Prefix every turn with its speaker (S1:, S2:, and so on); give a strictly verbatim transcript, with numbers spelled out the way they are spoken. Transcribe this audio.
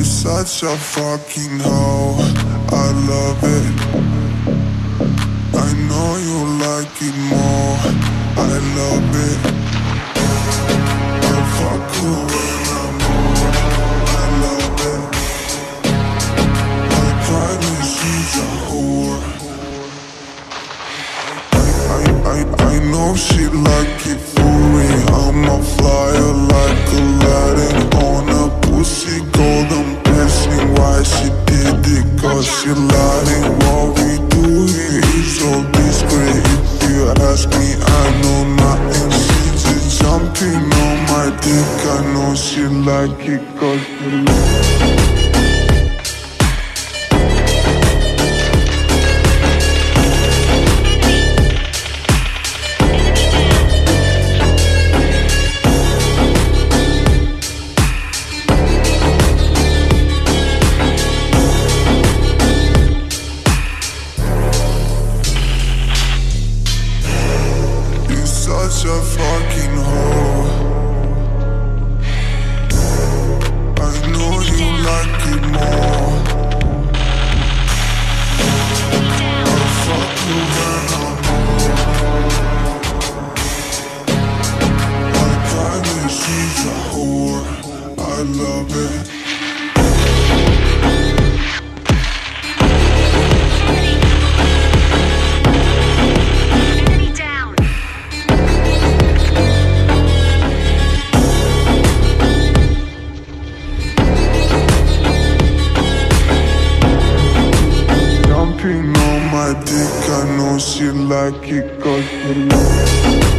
S1: such a fucking hoe, I love it. I know you like it more, I love it. I fuck you when I'm bored, I love it. I promise she's a whore. I, I, I know she like it for me. I'm a flyer like Aladdin on a pussy golden blessing. Why she did it? Cause she lying. What we do here is so discreet. If you ask me, I know nothing. She just jumping on my dick. I know she like it cause she like it. Such a fucking hoe. I know you like it more. I fuck you when I'm bored. I promise she's a whore, I love it. On my dick, I know she like it cause she like it.